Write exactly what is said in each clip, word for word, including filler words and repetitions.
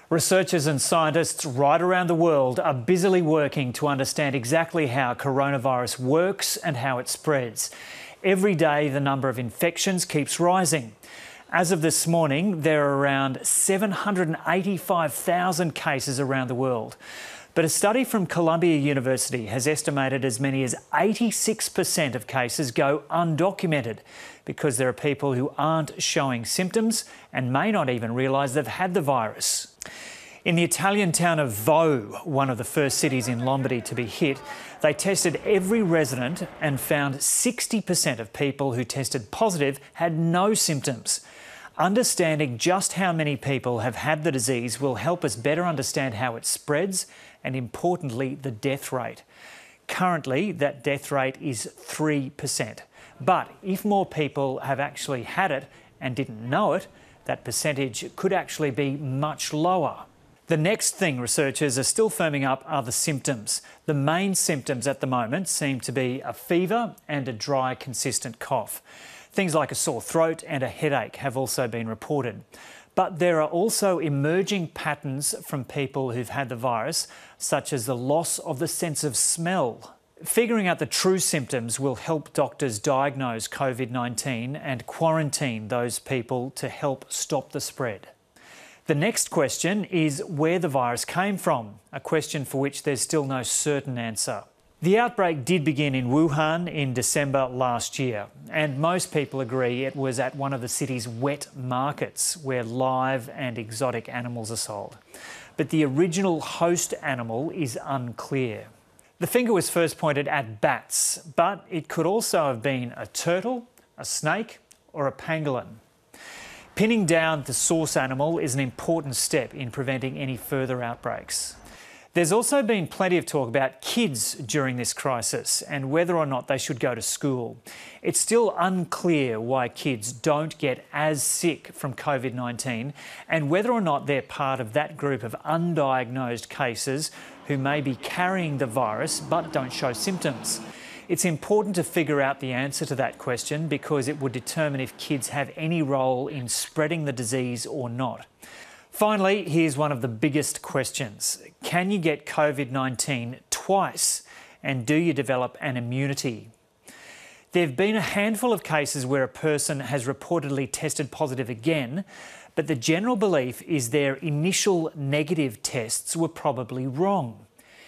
Researchers and scientists right around the world are busily working to understand exactly how coronavirus works and how it spreads. Every day, the number of infections keeps rising. As of this morning, there are around seven hundred eighty-five thousand cases around the world. But a study from Columbia University has estimated as many as eighty-six percent of cases go undocumented because there are people who aren't showing symptoms and may not even realise they've had the virus. In the Italian town of Vo, one of the first cities in Lombardy to be hit, they tested every resident and found sixty percent of people who tested positive had no symptoms. Understanding just how many people have had the disease will help us better understand how it spreads and, importantly, the death rate. Currently, that death rate is three percent. But if more people have actually had it and didn't know it, that percentage could actually be much lower. The next thing researchers are still firming up are the symptoms. The main symptoms at the moment seem to be a fever and a dry, consistent cough. Things like a sore throat and a headache have also been reported. But there are also emerging patterns from people who've had the virus, such as the loss of the sense of smell. Figuring out the true symptoms will help doctors diagnose COVID nineteen and quarantine those people to help stop the spread. The next question is where the virus came from, a question for which there's still no certain answer. The outbreak did begin in Wuhan in December last year, and most people agree it was at one of the city's wet markets where live and exotic animals are sold. But the original host animal is unclear. The finger was first pointed at bats, but it could also have been a turtle, a snake, or a pangolin. Pinning down the source animal is an important step in preventing any further outbreaks. There's also been plenty of talk about kids during this crisis and whether or not they should go to school. It's still unclear why kids don't get as sick from COVID nineteen and whether or not they're part of that group of undiagnosed cases who may be carrying the virus but don't show symptoms. It's important to figure out the answer to that question because it would determine if kids have any role in spreading the disease or not. Finally, here's one of the biggest questions. Can you get COVID nineteen twice? And do you develop an immunity? There have been a handful of cases where a person has reportedly tested positive again, but the general belief is their initial negative tests were probably wrong.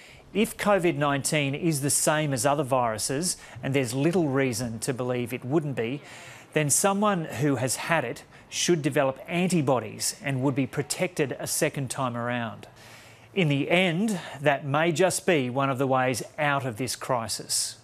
If COVID nineteen is the same as other viruses, and there's little reason to believe it wouldn't be, then someone who has had it should develop antibodies and would be protected a second time around. In the end, that may just be one of the ways out of this crisis.